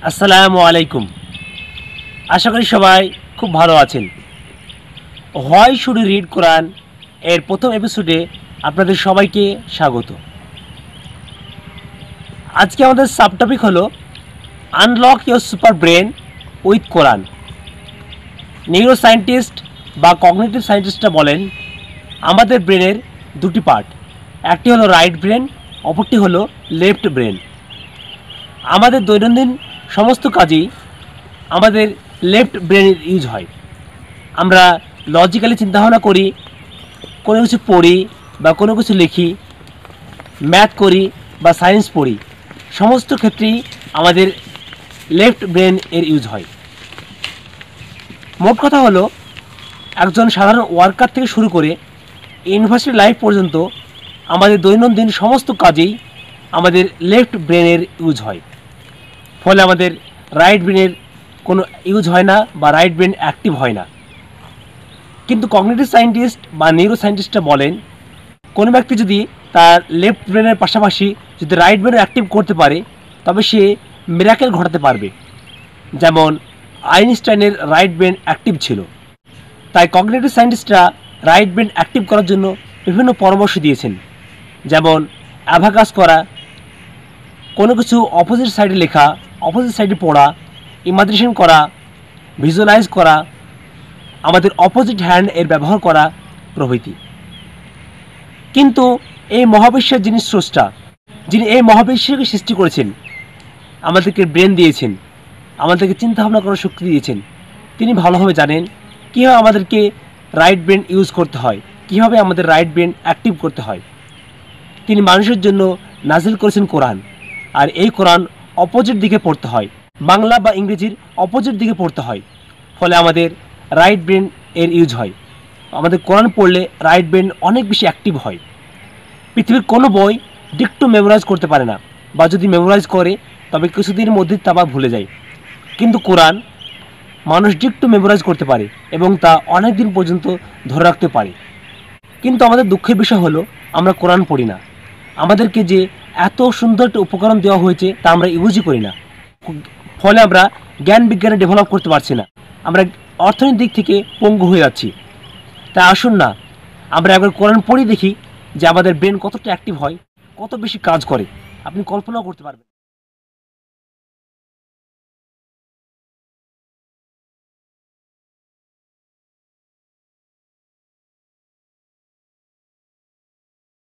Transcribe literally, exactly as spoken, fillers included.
আসসালামু আলাইকুম। আশা করি সবাই খুব ভালো আছেন। Why should you read Quran এর প্রথম এপিসোডে আপনাদের সবাইকে স্বাগত। আজকে আমাদের সাবটপিক হলো unlock your super brain with Quran. Neuro scientist বা কগনিটিভ সায়েন্টিস্টরা বলেন আমাদের ব্রেনের দুটি পার্ট, একটি হলো রাইট ব্রেন, অপরটি হলো লেফট ব্রেন। আমাদের দৈনন্দিন সমস্ত কাজেই আমাদের লেফট ব্রেনের ইউজ হয়। আমরা লজিক্যালি চিন্তাভাবনা করি, কোনো কিছু পড়ি বা কোনো কিছু লিখি, ম্যাথ করি বা সায়েন্স পড়ি, সমস্ত ক্ষেত্রেই আমাদের লেফট ব্রেন এর ইউজ হয়। মোট কথা হলো একজন সাধারণ ওয়ার্কার থেকে শুরু করে ইউনিভার্সিটি লাইফ পর্যন্ত আমাদের দৈনন্দিন সমস্ত কাজেই আমাদের লেফট ব্রেনের ইউজ হয়। ফলে আমাদের রাইট ব্রেনের কোনো ইউজ হয় না বা রাইট ব্রেন অ্যাক্টিভ হয় না। কিন্তু কগনিটিভ সায়েন্টিস্ট বা নিউরো সায়েন্টিস্টরা বলেন কোনো ব্যক্তি যদি তার লেফট ব্রেনের পাশাপাশি যদি রাইট ব্রেন অ্যাক্টিভ করতে পারে তবে সে মিরাকেল ঘটাতে পারবে। যেমন আইনস্টাইনের রাইট ব্রেন অ্যাক্টিভ ছিল, তাই কগনিটিভ সায়েন্টিস্টরা রাইট ব্রেন অ্যাক্টিভ করার জন্য বিভিন্ন পরামর্শ দিয়েছেন। যেমন অ্যাবাকাস করা, কোনো কিছু অপোজিট সাইডে লেখা, অপোজিট সাইডে পড়া, ইমাজিনেশন করা, ভিজুয়ালাইজ করা, আমাদের অপোজিট হ্যান্ড এর ব্যবহার করা প্রভৃতি। কিন্তু এই মহাবিশ্বের যিনি স্রষ্টা, যিনি এই মহাবিশ্বকে সৃষ্টি করেছেন, আমাদেরকে ব্রেন দিয়েছেন, আমাদেরকে চিন্তাভাবনা করার শক্তি দিয়েছেন, তিনি ভালোভাবে জানেন কীভাবে আমাদেরকে রাইট ব্রেন ইউজ করতে হয়, কীভাবে আমাদের রাইট ব্রেন অ্যাক্টিভ করতে হয়। তিনি মানুষের জন্য নাজিল করেছেন কোরআন, আর এই কোরআন অপোজিট দিকে পড়তে হয়, বাংলা বা ইংরেজির অপোজিট দিকে পড়তে হয়। ফলে আমাদের রাইট ব্রেন এর ইউজ হয়। আমাদের কোরআন পড়লে রাইট ব্রেন অনেক বেশি অ্যাক্টিভ হয়। পৃথিবীর কোনো বই ডিক্টো মেমোরাইজ করতে পারে না, বা যদি মেমোরাইজ করে তবে কিছুদিনের মধ্যে তা আবার ভুলে যায়। কিন্তু কোরআন মানুষ ডিক্টো মেমোরাইজ করতে পারে এবং তা অনেক দিন পর্যন্ত ধরে রাখতে পারে। কিন্তু আমাদের দুঃখের বিষয় হলো আমরা কোরআন পড়ি না। আমাদেরকে যে এত সুন্দর একটা উপকরণ দেওয়া হয়েছে তা আমরা ইউজই করি না। ফলে আমরা জ্ঞান বিজ্ঞানে ডেভেলপ করতে পারছি না, আমরা অর্থনৈতিক দিক থেকে পঙ্গু হয়ে যাচ্ছি। তাই আসুন না আমরা একবার কোরআন পড়ি, দেখি যে আমাদের ব্রেন কতটা অ্যাক্টিভ হয়, কত বেশি কাজ করে, আপনি কল্পনাও করতে পারবেন।